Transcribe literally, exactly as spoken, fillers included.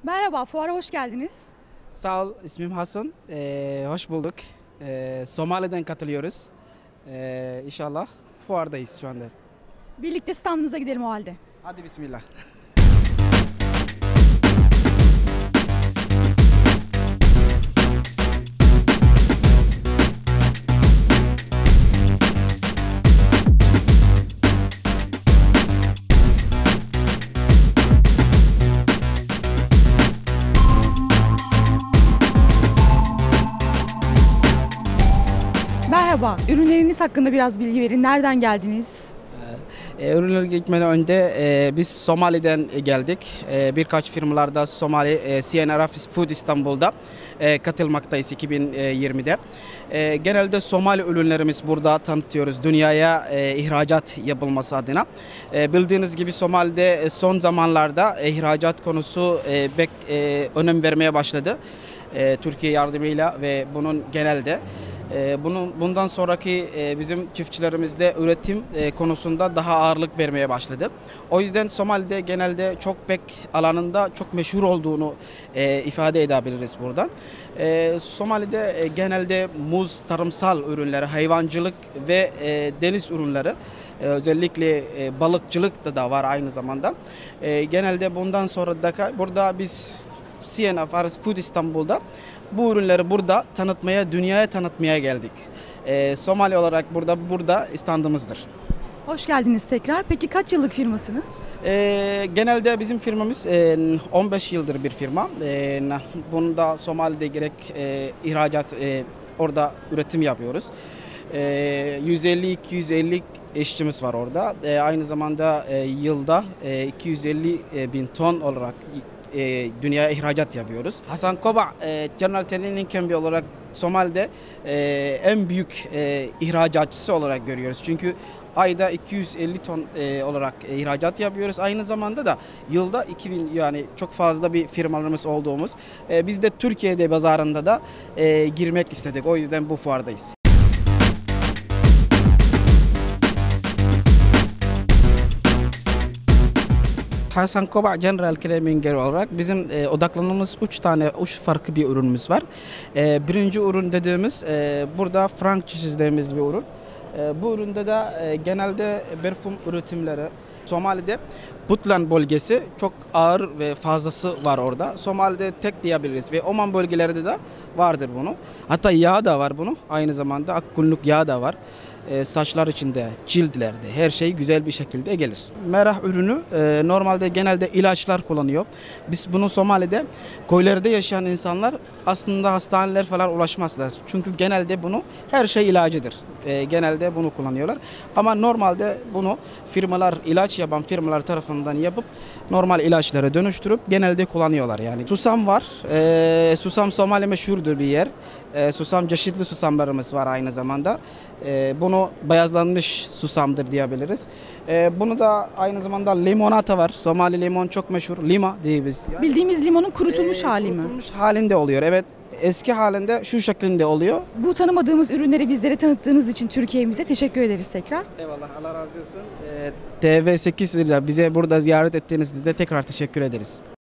Merhaba, fuara hoş geldiniz. Sağ ol, ismim Hasan. Ee, hoş bulduk. Ee, Somali'den katılıyoruz. Ee, İnşallah fuardayız şu anda. Birlikte standınıza gidelim o halde. Hadi bismillah. Merhaba, ürünleriniz hakkında biraz bilgi verin. Nereden geldiniz? Ee, ürünleri gitmeden önce e, biz Somali'den geldik. E, birkaç firmalarda Somali, e, C N R F Food İstanbul'da e, katılmaktayız iki bin yirmide. E, genelde Somali ürünlerimiz burada tanıtıyoruz dünyaya e, ihracat yapılması adına. E, bildiğiniz gibi Somali'de son zamanlarda e, ihracat konusu e, bek, e, önem vermeye başladı. E, Türkiye yardımıyla ve bunun genelde. Bunun, bundan sonraki bizim çiftçilerimizde üretim konusunda daha ağırlık vermeye başladı. O yüzden Somali'de genelde çok bek alanında çok meşhur olduğunu ifade edebiliriz buradan. Somali'de genelde muz, tarımsal ürünleri, hayvancılık ve deniz ürünleri, özellikle balıkçılık da, da var aynı zamanda. Genelde bundan sonra da burada biz C N R F Food İstanbul'da bu ürünleri burada tanıtmaya, dünyaya tanıtmaya geldik. Ee, Somali olarak burada burada standımızdır. Hoş geldiniz tekrar. Peki kaç yıllık firmasınız? Ee, genelde bizim firmamız e, on beş yıldır bir firma. E, bunda Somali'de gerek e, ihracat, e, orada üretim yapıyoruz. E, yüz elli iki yüz elli işçimiz var orada. E, aynı zamanda e, yılda e, iki yüz elli bin ton olarak E, dünyaya ihracat yapıyoruz. Hasan Koba, e, General Training Campi olarak Somali'de e, en büyük e, ihracatçısı olarak görüyoruz. Çünkü ayda iki yüz elli ton e, olarak e, ihracat yapıyoruz. Aynı zamanda da yılda iki bin, yani çok fazla bir firmalarımız olduğumuz. E, biz de Türkiye'de pazarında da e, girmek istedik. O yüzden bu fuardayız. Hasan Koba General Claiming olarak bizim e, odaklandığımız üç tane üç farklı bir ürünümüz var. E, birinci ürün dediğimiz e, burada frank çizdiğimiz bir ürün. E, bu üründe de e, genelde parfüm üretimleri Somali'de Puntland bölgesi çok ağır ve fazlası var orada. Somali'de tek diyebiliriz ve Oman bölgelerde de vardır bunu. Hatta yağ da var bunu. Aynı zamanda akkulluk yağ da var. E, saçlar içinde, cildlerde her şey güzel bir şekilde gelir. Merah ürünü e, normalde genelde ilaçlar kullanıyor. Biz bunu Somali'de köylerde yaşayan insanlar aslında hastaneler falan ulaşmazlar. Çünkü genelde bunu her şey ilacıdır. E, genelde bunu kullanıyorlar. Ama normalde bunu firmalar, ilaç yapan firmalar tarafından yapıp normal ilaçlara dönüştürüp genelde kullanıyorlar. Yani susam var. E, susam Somali meşhurdur bir yer. E, susam çeşitli susamlarımız var aynı zamanda. E, bunu beyazlanmış susamdır diyebiliriz. E, bunu da aynı zamanda limonata var. Somali limon çok meşhur. Lima diye biz. Yani, Bildiğimiz limonun kurutulmuş e, hali mi? Kurutulmuş halinde oluyor. Evet. Eski halinde şu şeklinde oluyor. Bu tanımadığımız ürünleri bizlere tanıttığınız için Türkiye'mize teşekkür ederiz tekrar. Eyvallah, Allah razı olsun. E, T V sekiz bize burada ziyaret ettiğinizde de tekrar teşekkür ederiz.